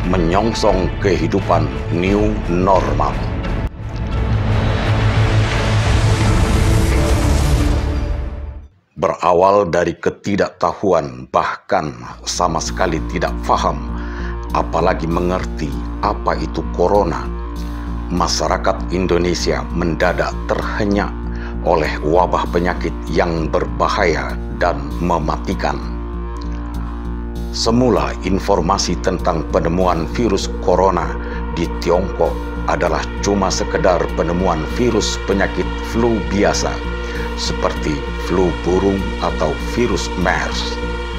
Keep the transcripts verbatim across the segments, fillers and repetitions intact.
menyongsong kehidupan new normal. Berawal dari ketidaktahuan, bahkan sama sekali tidak paham, apalagi mengerti apa itu corona, masyarakat Indonesia mendadak terhenyak oleh wabah penyakit yang berbahaya dan mematikan. Semula informasi tentang penemuan virus corona di Tiongkok adalah cuma sekedar penemuan virus penyakit flu biasa, seperti flu burung atau virus MERS.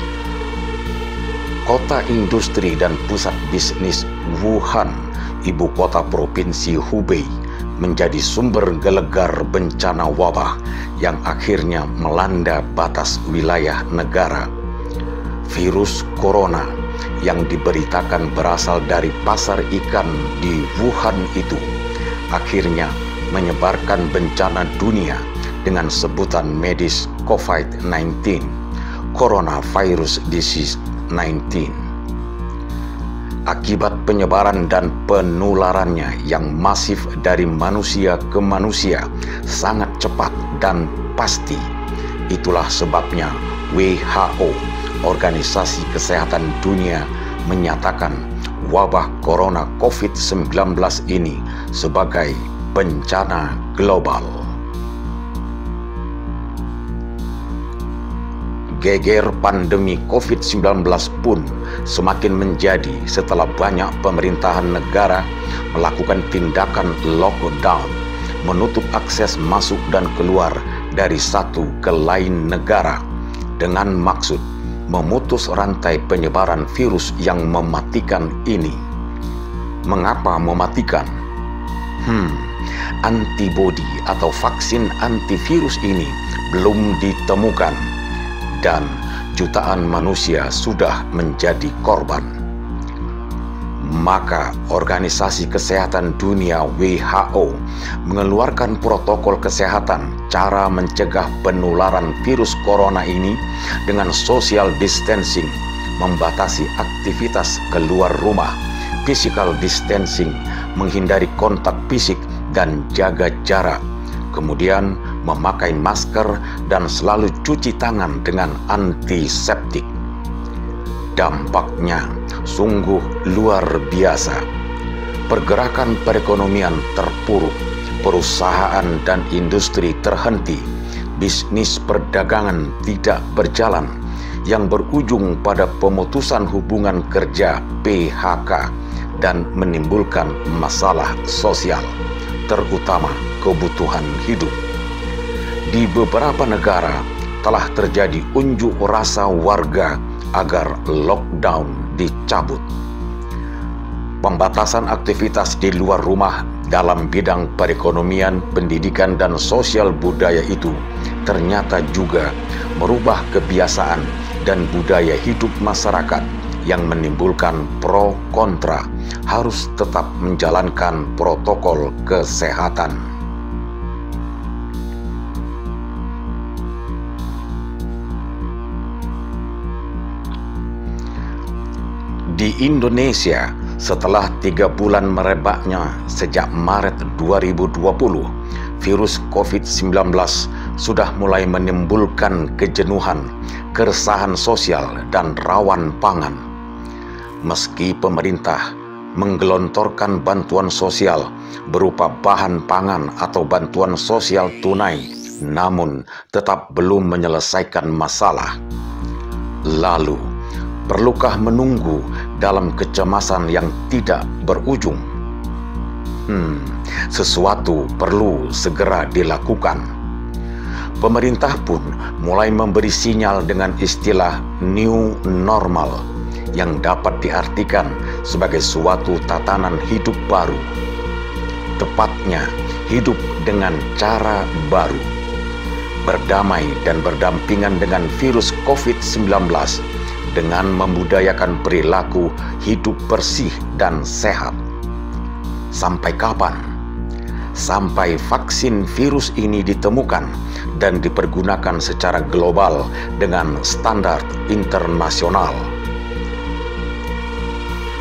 Kota industri dan pusat bisnis Wuhan, ibu kota provinsi Hubei, menjadi sumber gelegar bencana wabah yang akhirnya melanda batas wilayah negara. Virus corona yang diberitakan berasal dari pasar ikan di Wuhan itu akhirnya menyebarkan bencana dunia dengan sebutan medis COVID sembilan belas, Coronavirus Disease sembilan belas. Akibat penyebaran dan penularannya yang masif dari manusia ke manusia sangat cepat dan pasti, itulah sebabnya W H O, Organisasi Kesehatan Dunia, menyatakan wabah corona COVID sembilan belas ini sebagai bencana global. Geger pandemi COVID sembilan belas pun semakin menjadi setelah banyak pemerintahan negara melakukan tindakan lockdown, menutup akses masuk dan keluar dari satu ke lain negara dengan maksud memutus rantai penyebaran virus yang mematikan ini. Mengapa mematikan? Hmm, antibodi atau vaksin antivirus ini belum ditemukan, dan jutaan manusia sudah menjadi korban. Maka Organisasi Kesehatan Dunia W H O mengeluarkan protokol kesehatan cara mencegah penularan virus corona ini dengan social distancing, membatasi aktivitas keluar rumah, physical distancing, menghindari kontak fisik dan jaga jarak, kemudian memakai masker dan selalu cuci tangan dengan antiseptik. Dampaknya sungguh luar biasa. Pergerakan perekonomian terpuruk, perusahaan dan industri terhenti, bisnis perdagangan tidak berjalan, yang berujung pada pemutusan hubungan kerja P H K dan menimbulkan masalah sosial, terutama kebutuhan hidup. Di beberapa negara telah terjadi unjuk rasa warga agar lockdown dicabut. Pembatasan aktivitas di luar rumah dalam bidang perekonomian, pendidikan, dan sosial budaya itu ternyata juga merubah kebiasaan dan budaya hidup masyarakat yang menimbulkan pro kontra harus tetap menjalankan protokol kesehatan. Di Indonesia, setelah tiga bulan merebaknya sejak Maret dua ribu dua puluh, virus COVID sembilan belas sudah mulai menimbulkan kejenuhan, keresahan sosial, dan rawan pangan. Meski pemerintah menggelontorkan bantuan sosial berupa bahan pangan atau bantuan sosial tunai, namun tetap belum menyelesaikan masalah. Lalu, perlukah menunggu dalam kecemasan yang tidak berujung? Hmm, sesuatu perlu segera dilakukan. Pemerintah pun mulai memberi sinyal dengan istilah new normal yang dapat diartikan sebagai suatu tatanan hidup baru. Tepatnya, hidup dengan cara baru, berdamai dan berdampingan dengan virus COVID sembilan belas dengan membudayakan perilaku hidup bersih dan sehat. Sampai kapan? Sampai vaksin virus ini ditemukan dan dipergunakan secara global dengan standar internasional.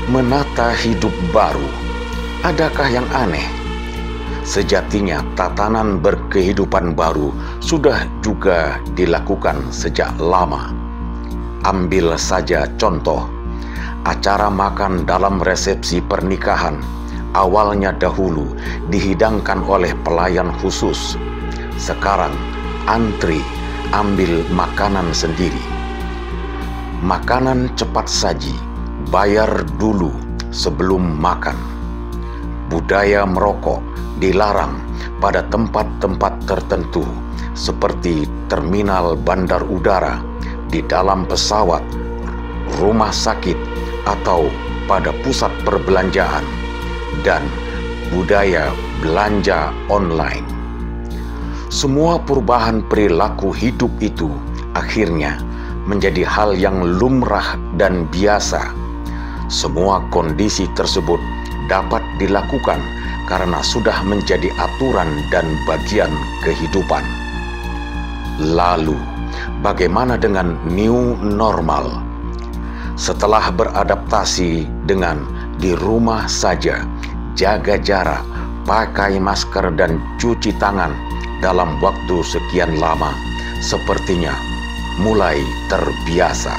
menata hidup baru. Adakah yang aneh? Sejatinya tatanan berkehidupan baru sudah juga dilakukan sejak lama. Ambil saja contoh, acara makan dalam resepsi pernikahan awalnya dahulu dihidangkan oleh pelayan khusus. Sekarang antri ambil makanan sendiri. Makanan cepat saji, bayar dulu sebelum makan. Budaya merokok dilarang pada tempat-tempat tertentu seperti terminal bandar udara, di dalam pesawat, rumah sakit, atau pada pusat perbelanjaan, dan budaya belanja online. Semua perubahan perilaku hidup itu akhirnya menjadi hal yang lumrah dan biasa. Semua kondisi tersebut dapat dilakukan karena sudah menjadi aturan dan bagian kehidupan. Lalu, bagaimana dengan new normal? Setelah beradaptasi dengan di rumah saja, jaga jarak, pakai masker dan cuci tangan dalam waktu sekian lama, sepertinya mulai terbiasa.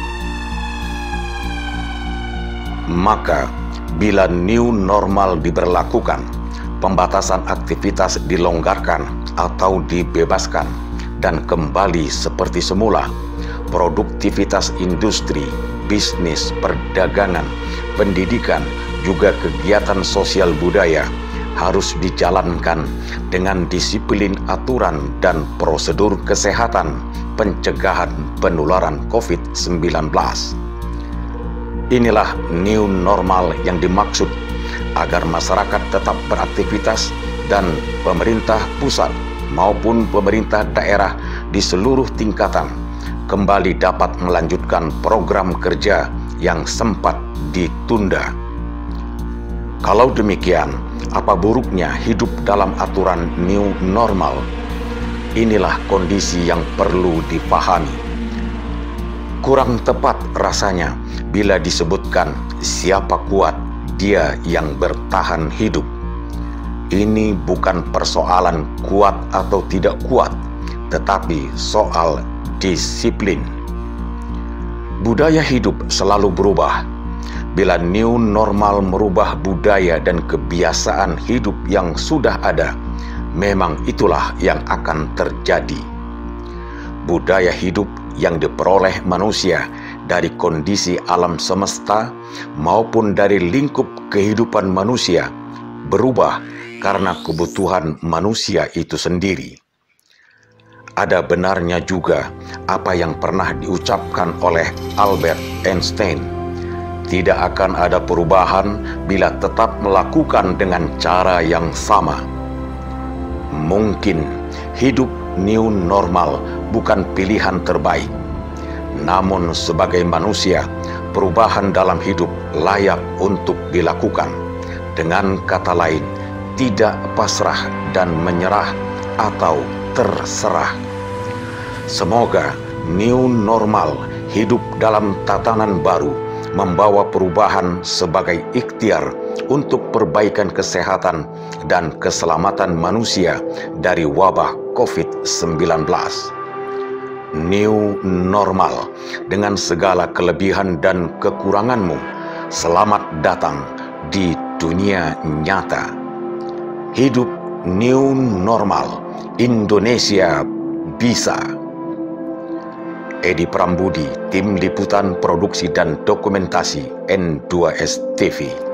Maka, bila new normal diberlakukan, pembatasan aktivitas dilonggarkan atau dibebaskan, dan kembali seperti semula, produktivitas industri, bisnis, perdagangan, pendidikan, juga kegiatan sosial budaya harus dijalankan dengan disiplin aturan dan prosedur kesehatan pencegahan penularan covid sembilan belas. Inilah new normal yang dimaksud agar masyarakat tetap beraktivitas dan pemerintah pusat maupun pemerintah daerah di seluruh tingkatan kembali dapat melanjutkan program kerja yang sempat ditunda. Kalau demikian, apa buruknya hidup dalam aturan new normal? Inilah kondisi yang perlu dipahami. Kurang tepat rasanya bila disebutkan siapa kuat, dia yang bertahan hidup. Ini bukan persoalan kuat atau tidak kuat, tetapi soal disiplin. Budaya hidup selalu berubah. Bila new normal merubah budaya dan kebiasaan hidup yang sudah ada, memang itulah yang akan terjadi. Budaya hidup yang diperoleh manusia dari kondisi alam semesta maupun dari lingkup kehidupan manusia berubah karena kebutuhan manusia itu sendiri. Ada benarnya juga apa yang pernah diucapkan oleh Albert Einstein. Tidak akan ada perubahan bila tetap melakukan dengan cara yang sama. Mungkin hidup new normal bukan pilihan terbaik. Namun sebagai manusia, perubahan dalam hidup layak untuk dilakukan. Dengan kata lain, tidak pasrah dan menyerah atau terserah. Semoga new normal hidup dalam tatanan baru membawa perubahan sebagai ikhtiar untuk perbaikan kesehatan dan keselamatan manusia dari wabah covid sembilan belas. New normal dengan segala kelebihan dan kekuranganmu, selamat datang di dunia nyata. Hidup new normal, Indonesia bisa. Edi Prambudi, Tim Liputan Produksi dan Dokumentasi N dua S T V.